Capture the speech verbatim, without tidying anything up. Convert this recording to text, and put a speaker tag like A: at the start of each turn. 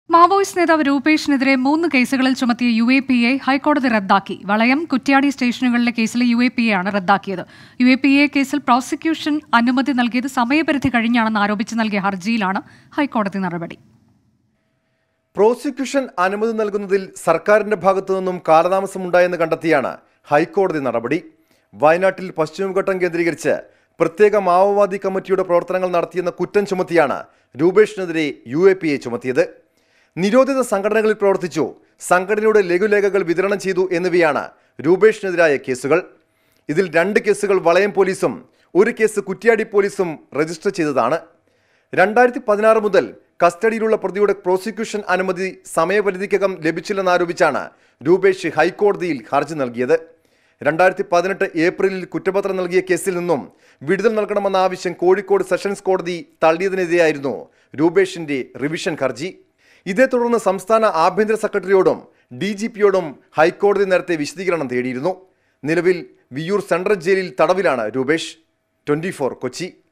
A: Maoist നേതാവ് രൂപേഷിനെതിരെ മൂന്ന് കേസുകളിൽ ചുമത്തിയ യു എ പി എ ഹൈക്കോടതി റദ്ദാക്കി. വളയം, കുറ്റ്യാടി സ്റ്റേഷനുകളിലെ കേസിലെ യു എ പി എ ആണ് റദ്ദാക്കിയത്. യു എ പി എ കേസിൽ പ്രോസിക്യൂഷൻ അനുമതി നൽകിയത് സമയപരിധി കഴിഞ്ഞാണെന്ന് ആരോപിച്ച് നൽകിയ ഹർജിയിലാണ് ഹൈക്കോടതി നടപടി.
B: പ്രോസിക്യൂഷൻ അനുമതി നൽകുന്നതിൽ സർക്കാരിന്റെ ഭാഗത്തു നിന്നും കാലതാമസമുണ്ടായെന്ന് കണ്ടെത്തിയാണ് ഹൈക്കോടതി നടപടി. വയനാട്ടിൽ പശ്ചിമഘട്ടം കേന്ദ്രീകരിച്ച് പ്രത്യേക മാവോവാദി കമ്മിറ്റിയുടെ പ്രവർത്തനങ്ങൾ നടത്തിയെന്ന കുറ്റം ചുമത്തിയാണ് രൂപേഷിനെതിരെ യു എ പി എ ചുമത്തിയത്. നിരോധിത സംഘടനകളിൽ പ്രവർത്തിച്ചു, സംഘടനയുടെ ലഘുലേഖകൾ വിതരണം ചെയ്തു എന്നിവയാണ് രൂപേഷിനെതിരായ കേസുകൾ. ഇതിൽ രണ്ട് കേസുകൾ വളയം പോലീസും ഒരു കേസ് കുറ്റ്യാടി പോലീസും രജിസ്റ്റർ ചെയ്തതാണ്. രണ്ടായിരത്തി പതിനാറ് മുതൽ കസ്റ്റഡിയിലുള്ള പ്രതിയുടെ പ്രോസിക്യൂഷൻ അനുമതി സമയപരിധിക്കകം ലഭിച്ചില്ലെന്നാരോപിച്ചാണ് രൂപേഷ് ഹൈക്കോടതിയിൽ ഹർജി നൽകിയത്. രണ്ടായിരത്തി പതിനെട്ട് ഏപ്രിലിൽ കുറ്റപത്രം നൽകിയ കേസിൽ നിന്നും വിടുതൽ നൽകണമെന്ന ആവശ്യം കോഴിക്കോട് സെഷൻസ് കോടതി തള്ളിയതിനെതിരെയായിരുന്നു രൂപേഷിന്റെ റിവിഷൻ ഹർജി. ഇതേ തുടർന്ന് സംസ്ഥാന ആഭ്യന്തര സെക്രട്ടറിയോടും ഡി ജി പിയോടും ഹൈക്കോടതി നേരത്തെ വിശദീകരണം തേടിയിരുന്നു. നിലവിൽ വിയ്യൂർ സെൻട്രൽ ജയിലിൽ തടവിലാണ് രൂപേഷ്. Twenty four Kochi.